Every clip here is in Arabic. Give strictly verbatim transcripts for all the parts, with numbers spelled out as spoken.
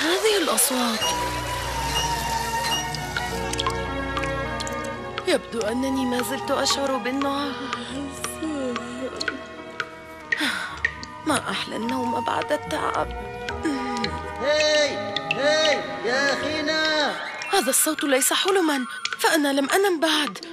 هذه الأصوات؟ يبدو أنني ما زلت أشعر بالنعاس. ما أحلى النوم بعد التعب. هاي هاي يا أخينا، هذا الصوت ليس حلماً، فأنا لم أنم بعد.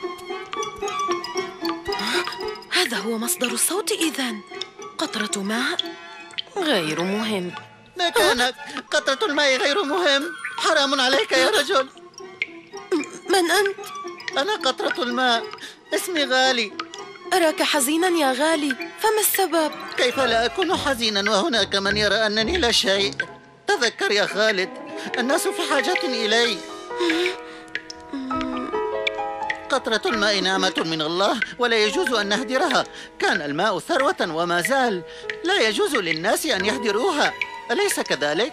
هذا هو مصدر الصوت إذن. قطرة ماء؟ غير مهم. مكانك. قطرة الماء غير مهم. حرام عليك يا رجل. من أنت؟ أنا قطرة الماء، اسمي غالي. أراك حزيناً يا غالي، فما السبب؟ كيف لا أكون حزيناً وهناك من يرى أنني لا شيء؟ تذكر يا خالد، الناس في حاجة إلي. قطرة الماء نعمة من الله ولا يجوز أن نهدرها. كان الماء ثروة وما زال، لا يجوز للناس أن يهدروها، أليس كذلك؟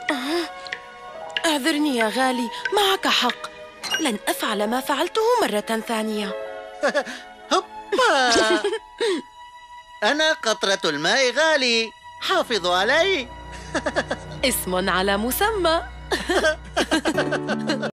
اعذرني يا غالي، معك حق. لن أفعل ما فعلته مرة ثانية. هوبا. أنا قطرة الماء غالي، حافظوا علي. اسم على مسمى.